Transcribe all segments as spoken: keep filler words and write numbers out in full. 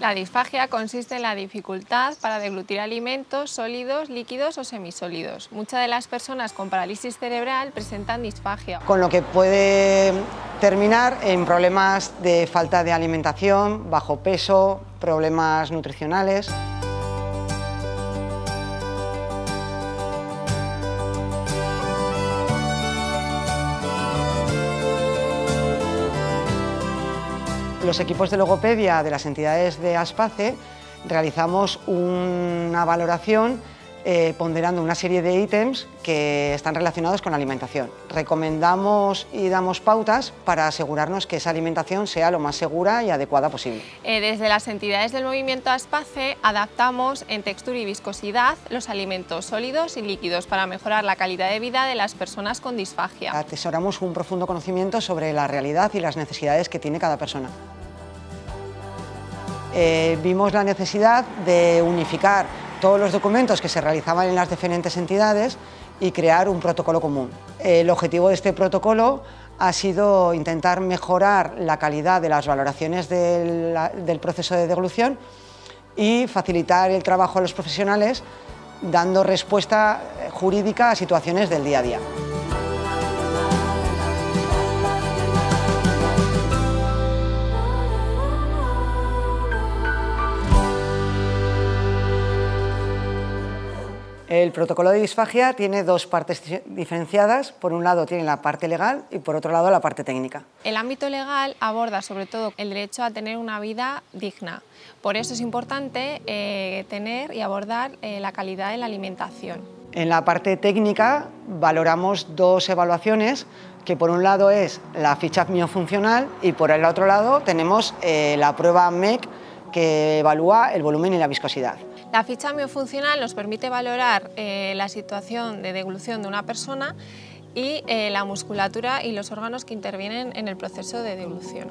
La disfagia consiste en la dificultad para deglutir alimentos sólidos, líquidos o semisólidos. Muchas de las personas con parálisis cerebral presentan disfagia. Con lo que puede terminar en problemas de falta de alimentación, bajo peso, problemas nutricionales. Los equipos de logopedia de las entidades de ASPACE realizamos una valoración eh, ponderando una serie de ítems que están relacionados con la alimentación. Recomendamos y damos pautas para asegurarnos que esa alimentación sea lo más segura y adecuada posible. Eh, desde las entidades del movimiento ASPACE adaptamos en textura y viscosidad los alimentos sólidos y líquidos para mejorar la calidad de vida de las personas con disfagia. Atesoramos un profundo conocimiento sobre la realidad y las necesidades que tiene cada persona. Eh, vimos la necesidad de unificar todos los documentos que se realizaban en las diferentes entidades y crear un protocolo común. El objetivo de este protocolo ha sido intentar mejorar la calidad de las valoraciones del, del proceso de deglución y facilitar el trabajo a los profesionales dando respuesta jurídica a situaciones del día a día. El protocolo de disfagia tiene dos partes diferenciadas. Por un lado tiene la parte legal y por otro lado la parte técnica. El ámbito legal aborda sobre todo el derecho a tener una vida digna. Por eso es importante eh, tener y abordar eh, la calidad de la alimentación. En la parte técnica valoramos dos evaluaciones, que por un lado es la ficha miofuncional y por el otro lado tenemos eh, la prueba M E C, que evalúa el volumen y la viscosidad. La ficha miofuncional nos permite valorar eh, la situación de deglución de una persona y eh, la musculatura y los órganos que intervienen en el proceso de deglución.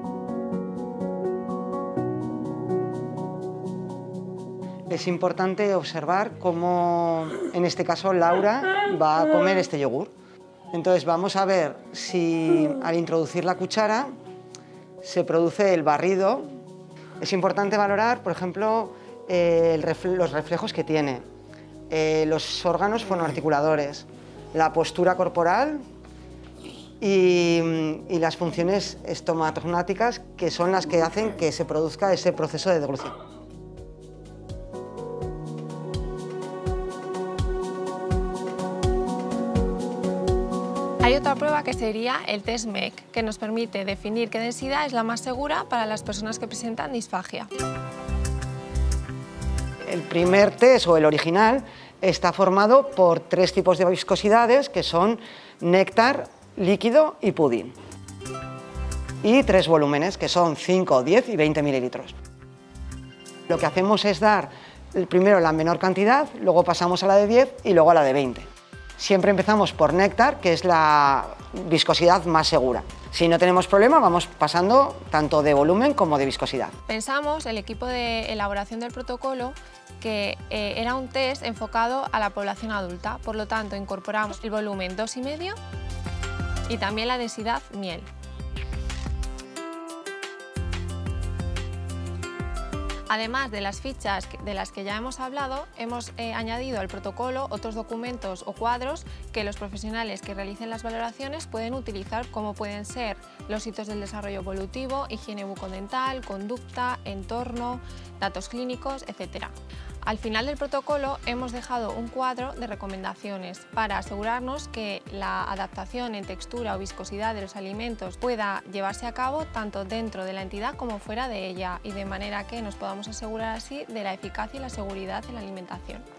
Es importante observar cómo, en este caso, Laura va a comer este yogur. Entonces vamos a ver si al introducir la cuchara se produce el barrido. Es importante valorar, por ejemplo, eh, el refle- los reflejos que tiene, eh, los órganos fonoarticuladores, la postura corporal y, y las funciones estomatognáticas, que son las que hacen que se produzca ese proceso de deglución. Hay otra prueba que sería el test M E C, que nos permite definir qué densidad es la más segura para las personas que presentan disfagia. El primer test, o el original, está formado por tres tipos de viscosidades, que son néctar, líquido y pudín. Y tres volúmenes, que son cinco, diez y veinte mililitros. Lo que hacemos es dar primero la menor cantidad, luego pasamos a la de diez y luego a la de veinte. Siempre empezamos por néctar, que es la viscosidad más segura. Si no tenemos problema, vamos pasando tanto de volumen como de viscosidad. Pensamos, el equipo de elaboración del protocolo, que eh, era un test enfocado a la población adulta, por lo tanto incorporamos el volumen dos y medio y también la densidad miel. Además de las fichas de las que ya hemos hablado, hemos eh, añadido al protocolo otros documentos o cuadros que los profesionales que realicen las valoraciones pueden utilizar, como pueden ser los hitos del desarrollo evolutivo, higiene bucodental, conducta, entorno, datos clínicos, etcétera. Al final del protocolo hemos dejado un cuadro de recomendaciones para asegurarnos que la adaptación en textura o viscosidad de los alimentos pueda llevarse a cabo tanto dentro de la entidad como fuera de ella, y de manera que nos podamos asegurar así de la eficacia y la seguridad en la alimentación.